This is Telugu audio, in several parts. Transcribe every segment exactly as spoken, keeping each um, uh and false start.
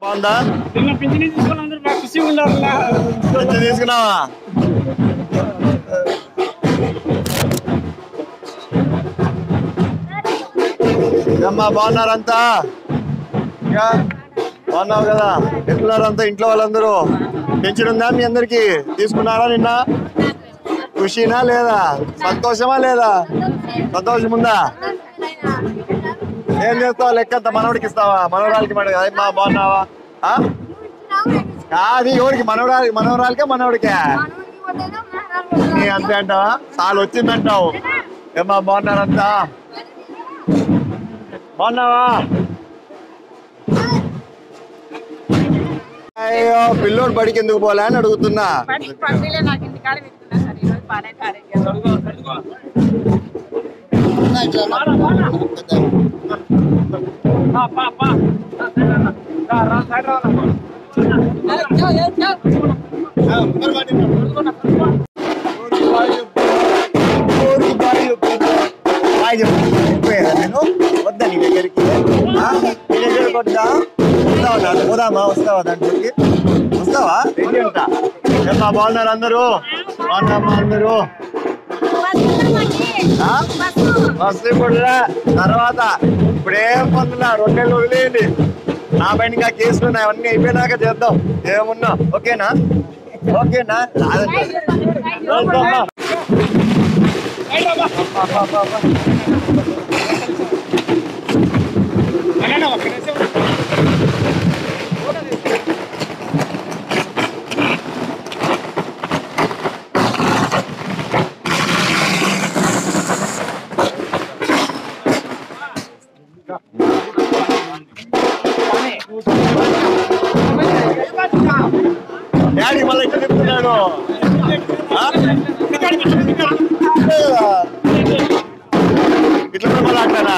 బాగుందా? తీసుకున్నావా? అమ్మా బాగున్నారంతా? బాగున్నావు కదా? ఎట్లున్నారంతా ఇంట్లో వాళ్ళందరూ? పెన్షన్ ఉందా మీ అందరికి? తీసుకున్నారా నిన్న? ఖుషీనా లేదా? సంతోషమా లేదా? సంతోషం ఉందా? ఏం చేస్తావు? లెక్కంత మనవడికి ఇస్తావా? మనవరాలకి మన మా బాగున్నావా? కాదు ఎవరికి? మనవరాలి మనవరాలకే మనవడికే నీ అంతే అంటావా? చాలు వచ్చిందంటావు. ఏమా బాగున్నారంతా? బాగున్నావా? అయ్యో పిల్లోడు బడికి ఎందుకు పోలే అని అడుగుతున్నా. నేను వద్దా నీ దగ్గరికి? నీ దగ్గరికి వద్దా? వస్తావా? పోదామా? వస్తావా? దాంట్లోకి వస్తావా? రెడీ ఉంటా. ఏమ్మా బాగున్నారు అందరూ? బాగున్నామ్మా అందరూ? బస్సు ఇప్పుడు తర్వాత ఇప్పుడేం పొందున్నా రెండేళ్ళు వదిలేయండి. నా పైన ఇంకా కేసులు ఉన్నాయి, అవన్నీ అయిపోయినాక చేద్దాం. ఏమున్నా ఓకేనా? ఓకేనా? డాడీ మళ్ళీ ఇక్కడ చెప్తున్నాడు. ఇట్లా కూడా మళ్ళీ అంటారా?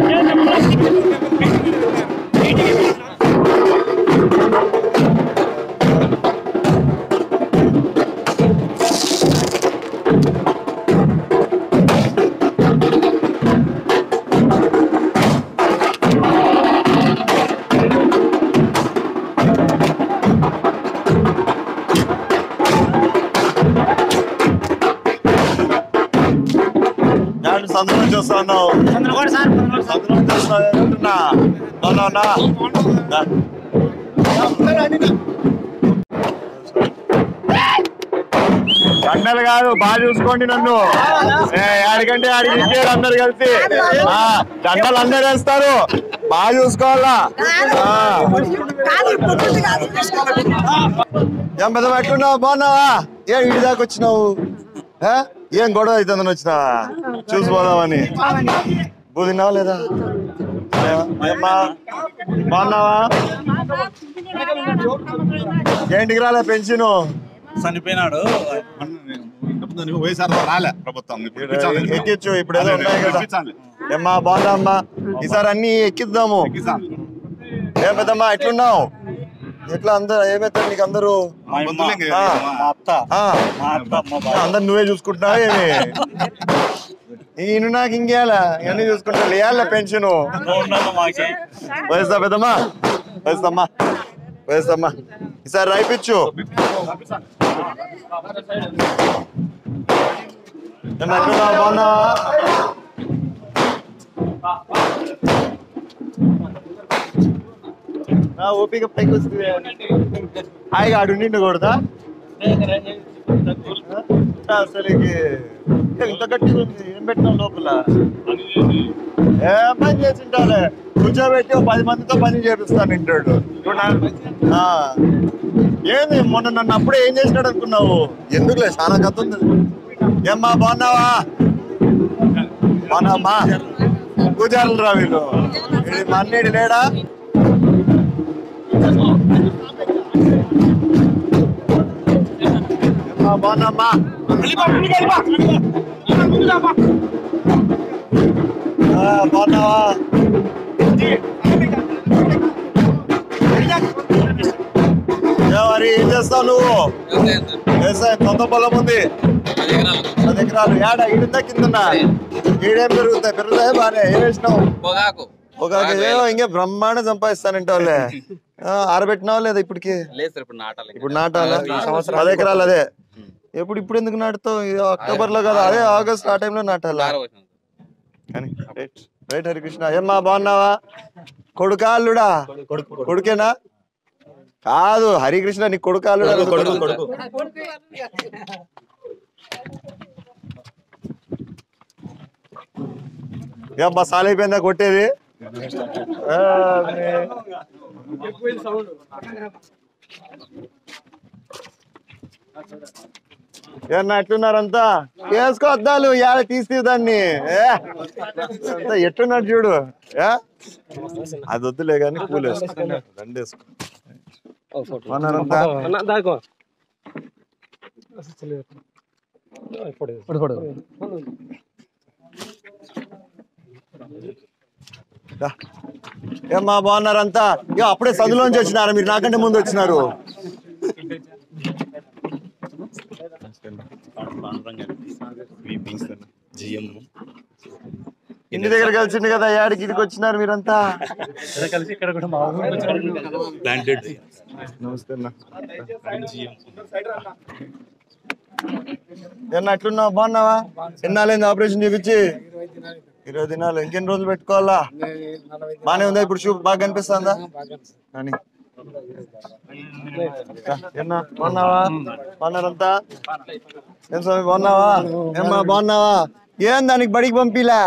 సందులో చూస్తున్నావు? కండలు కాదు, బాగా చూసుకోండి నన్ను. ఆడికంటే ఆడికి ఇచ్చారు అందరు కలిసి. కండలు అందరు వేస్తారు, బాగా చూసుకోవాలా. ఏం పెద్ద ఎట్లున్నావు? బాగున్నావా? ఏం ఇంటి దాకా వచ్చినావు? ఏం గొడవ అవుతుందని వచ్చినావా? చూసిపోదామని. బూ తిన్నావా లేదా? బాగున్నావా? ఏంటికి రాలే పెన్షన్? చనిపోయినాడు, రాలే ప్రభుత్వం. ఎక్కించు, ఇప్పుడు ఏదో ఉన్నాయి కదా. ఏమ్మా బాగుందా అమ్మా? ఈసారి అన్ని ఎక్కిద్దాము. ఏం పెద్దమ్మా ఎట్లున్నావు? ఎట్లా అందరు ఏమైతే నీకు అందరూ? అందరు నువ్వే చూసుకుంటున్నావా ఏమి? ఈయన నాకు ఇంకేలా ఇవన్నీ చూసుకుంటా లేయాల పెన్షన్. వయస్తా పెద్దమ్మా? వయస్తమ్మా వయస్తమ్మా ఈసారి రాయిపించు. బాగున్నావా? ఓపిక పైకి వస్తుంది. హాయిగా ఆడు నిండకూడదా? అసలు ఇంత గట్టిగా ఉంది. ఏం పెట్టినాం లోపల? ఏం పని చేసి ఉంటాలే, కూర్చోబెట్టి పది మందితో పని చేపిస్తాను ఇంటాడు. ఏంది మొన్న నన్ను అప్పుడే ఏం చేసినాడు అనుకున్నావు? ఎందుకులే, చాలా కథ ఉంది. ఏమ్మా బాగున్నావా? బాగున్నావమ్మా? పూజారులు రా వీళ్ళు. మా అన్నిటి లేడా? బాగున్నామ్మా? బాగున్నావా? మరి ఏం చేస్తావు నువ్వు? వ్యవసాయం సొంత పొలం ఉంది, పది ఎకరాలు. ఏడా ఈడుందా కింద? ఈడేం పెరుగుతాయి? పెరుగుతాయి బానే. ఏం వేసినావు? పొగాకు ఒక ఇంకే బ్రహ్మాండం సంపాదిస్తానంటే వాళ్ళే ఆరబెట్టినావా లేదా ఇప్పటికి? ఇప్పుడు నాటాలా? పది ఎకరాలు అదే. ఎప్పుడు ఇప్పుడు ఎందుకు నాటుతావు? అక్టోబర్ లో కదా, అదే ఆగస్ట్ ఆ టైంలో నాటాలా? రైట్ హరికృష్ణ. ఏమ్మా బాగున్నావా? కొడుకా అల్లుడా? కొడుకేనా? కాదు హరికృష్ణ, నీ కొడుకా అల్లుడా? ఏమ్మా సాలైపోయిందా కొట్టేది? ఏమన్నా ఎట్లున్నారంతా? వేసుకో అద్దాలు, ఏడ తీసి దాన్ని ఎట్టున్నాడు చూడు. అది వద్దులే కానీ పూలు వేసుకో, దండ వేసుకో. ఏమ్మా బాగున్నారంతా? అప్పుడే సందులోంచి వచ్చినారు మీరు, నాకంటే ముందు వచ్చినారు. ఇంటి దగ్గర కలిసింది కదా, యాడికి ఇడికి వచ్చినారు మీరంతా? నమస్తే అన్న. ఏమన్నా ఎట్లున్నావు? బాగున్నావా? ఎన్నాళ్ళైంది ఆపరేషన్ చేపించి? ఇరవై దినాలు. ఇంకెన్ని రోజులు పెట్టుకోవాలా? బానే ఉందా ఇప్పుడు? చూపు బాగా కనిపిస్తుందా? కానీ బాగున్నావా? బాగున్నారంతా? ఏం స్వామి బాగున్నావా? ఏమ్మా బాగున్నావా? ఏం దానికి బడికి పంపిలా?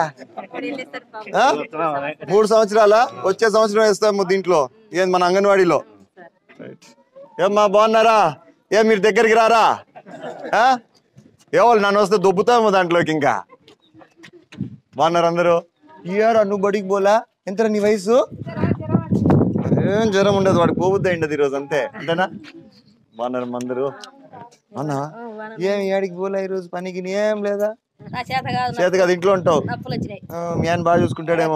మూడు సంవత్సరాలా? వచ్చే సంవత్సరం వేస్తాము దీంట్లో. ఏం మన అంగన్వాడీలో. ఏమ్మా బాగున్నారా? ఏం మీరు దగ్గరికి రారా? ఏవాళ్ళు నన్ను వస్తే దొబ్బుతాము దాంట్లోకి. ఇంకా బాగున్నారు అందరూ? ఇయర్ నువ్వు బడికి పోలా? ఎంత నీ వయసు? ఏం జ్వరం ఉండదు, వాడికి పోబుద్ది అయిండదు ఈరోజు, అంతే అంతేనా? బాగున్నారు అందరూ? అన్నా ఏం ఏడికి పోలే ఈరోజు? పనికి ఏం లేదా? చేత కాదు, ఇంట్లో ఉంటావు. మీ ఆయన బాగా చూసుకుంటాడేమో.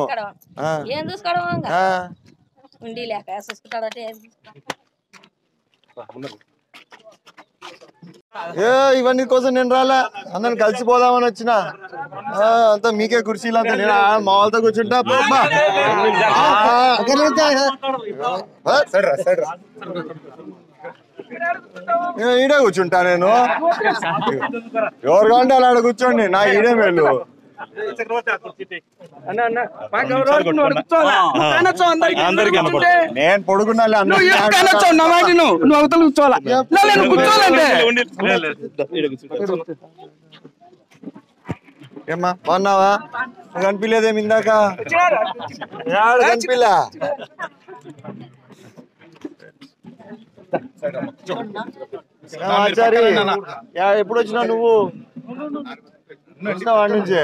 ఏ ఇవన్నీ కోసం నేను రాలా, అందరిని కలిసిపోదామని వచ్చిన. అంతా మీకే కుర్చీలు అంతా, నేను మా వాళ్ళతో కూర్చుంటా. ఈడే కూర్చుంటా నేను. ఎవరు కాంటే అలా ఆడ కూర్చోండి, నా ఈడే మేలు. నేను పొడుగున్నా ఏమ్మా బాగున్నావా? కనిపించలేదేమి ఇందాక? కనిపిలా? ఆచారి ఎప్పుడు వచ్చినావు నువ్వు? వాడి నుంచి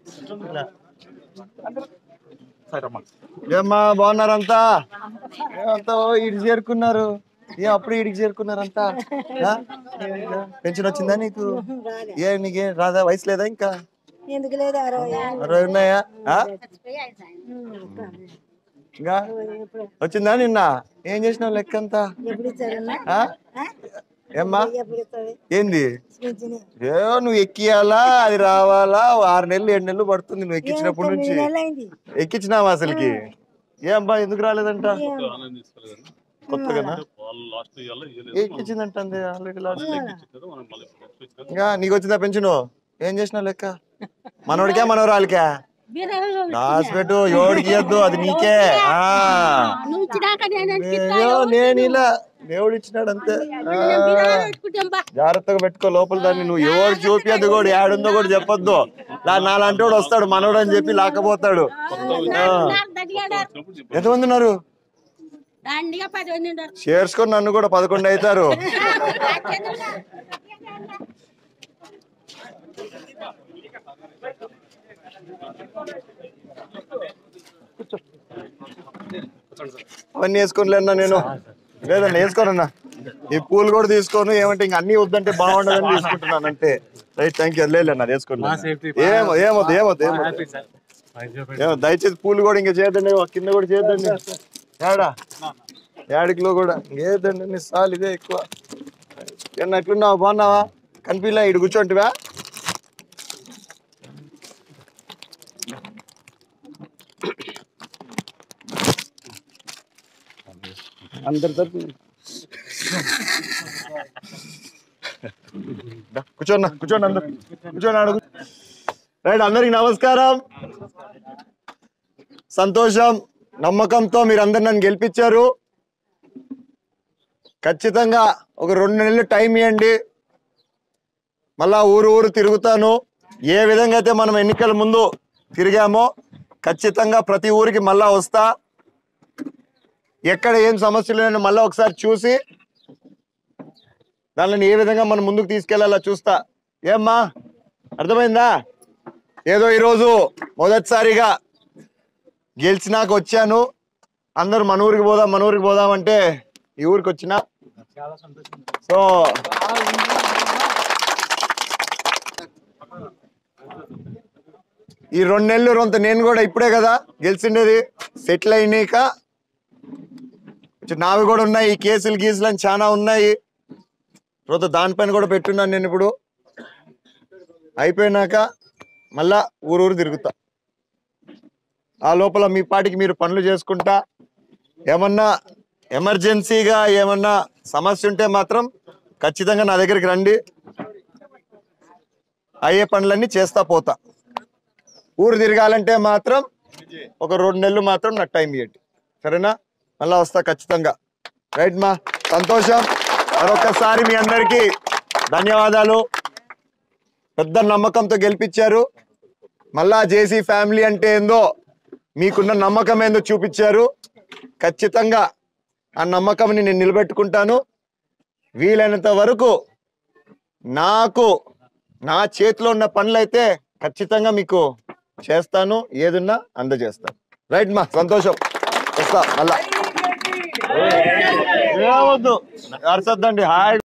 ఏమ్మా బాగున్నారంతా? అంతా ఇడికి చేరుకున్నారు. ఏ అప్పుడు ఇడికి చేరుకున్నారంతా? పెన్షన్ వచ్చిందా నీకు? ఏ నీకే రాదా? వయసు లేదా ఇంకా? అరవై ఉన్నాయా? ఇంకా వచ్చిందా నిన్న? ఏం చేసినావు లెక్కంతా? ఏమ్మా ఏంది? ఏ నువ్వు ఎక్కియాలా, అది రావాలా? ఆరు నెలలు ఏడు నెలలు పడుతుంది నువ్వు ఎక్కించినప్పటి నుంచి. ఎక్కించినావా అసలుకి? ఏమ్మా ఎందుకు రాలేదంట? కొత్తగా ఎక్కించిందంట ఆల్రెడీ లాస్ట్. ఇంకా నీకు వచ్చిందా పెన్షన్? ఏం చేసినావు లెక్క? మనోడికా మనోరాలికా? దాచిపెట్టు, ఎవడికి ఇయ్యద్దు, అది నీకే. నేను ఇలా దేవుడు ఇచ్చినాడు అంతే. జాగ్రత్తగా పెట్టుకో లోపల దాన్ని. నువ్వు ఎవరు చూపియద్దు కూడా, ఏడుందో కూడా చెప్పొద్దు. నాలాంటి వాడు వస్తాడు మనోడు అని చెప్పి లాక్కపోతాడు. ఎంతమంది ఉన్నారు? చేర్చుకొని నన్ను కూడా పదకొండు అవుతారు. అవన్నీ వేసుకోలేనా నేను? లేదన్నా వేసుకోనన్నా. ఈ పూలు కూడా తీసుకోను, ఏమంటే ఇంక అన్ని వద్దంటే బాగుండదని తీసుకుంటున్నాను అంతే. Right, thank you. లేదన్నా వేసుకోండి. ఏమో ఏమొద్దు ఏమొద్దు ఏమొద్దు ఏమో దయచేసి పూలు కూడా ఇంకా చేయొద్దండి, కింద కూడా చేయొద్దండి. ఏడా యాడికిలో కూడా ఇంకేద్దండి, సాల్ ఇదే ఎక్కువ. ఏమన్నా ఎట్లున్నావా? బాగున్నావా? కనిపిలా? ఇటు కూర్చోంటివా? అందరి తరపు కూర్చోన్నా కూర్చోండి అందరు కూర్చోండి అడుగు రైట్ అందరికి నమస్కారం సంతోషం నమ్మకంతో మీరందరు నన్ను గెలిపించారు ఖచ్చితంగా ఒక రెండు నెలలు టైం ఇవ్వండి మళ్ళా ఊరు ఊరు తిరుగుతాను ఏ విధంగా అయితే మనం ఎన్నికల ముందు తిరిగామో ఖచ్చితంగా ప్రతి ఊరికి మళ్ళా వస్తా ఎక్కడ ఏం సమస్యలు లేని మళ్ళీ ఒకసారి చూసి దానిని ఏ విధంగా మనం ముందుకు తీసుకెళ్లాలో చూస్తా ఏమ్మా అర్థమైందా ఏదో ఈరోజు మొదటిసారిగా గెలిచినాక వచ్చాను అందరు మన ఊరికి పోదాం మన ఊరికి పోదాం అంటే ఈ ఊరికి వచ్చిన సో ఈ రెండు నెలలు రొంత నేను కూడా ఇప్పుడే కదా గెలిచిండేది సెటిల్ అయినాక నావి కూడా ఉన్నాయి ఈ కేసులు గీసులు అని చాలా ఉన్నాయి రొంత దానిపైన కూడా పెట్టున్నాను నేను ఇప్పుడు అయిపోయినాక మళ్ళా ఊరూరు తిరుగుతా ఆ లోపల మీ పాటికి మీరు పనులు చేసుకుంటా ఏమన్నా ఎమర్జెన్సీగా ఏమన్నా సమస్య ఉంటే మాత్రం ఖచ్చితంగా నా దగ్గరికి రండి అయ్యే పనులన్నీ చేస్తా పోతా ఊరు తిరగాలంటే మాత్రం ఒక రెండు నెలలు మాత్రం నాకు టైం ఇవ్వండి సరేనా మళ్ళా వస్తా ఖచ్చితంగా రైట్ మా సంతోషం మరొకసారి మీ అందరికీ ధన్యవాదాలు పెద్ద నమ్మకంతో గెలిపించారు మళ్ళా జేసీ ఫ్యామిలీ అంటే ఏందో మీకున్న నమ్మకం ఏందో చూపించారు ఖచ్చితంగా ఆ నమ్మకంని నేను నిలబెట్టుకుంటాను వీలైనంత వరకు నాకు నా చేతిలో ఉన్న పనులైతే ఖచ్చితంగా మీకు చేస్తాను ఏదున్నా అందజేస్తాను రైట్ మా సంతోషం వస్తా మళ్ళా ఏమొద్దు అరసద్దండి హాయ్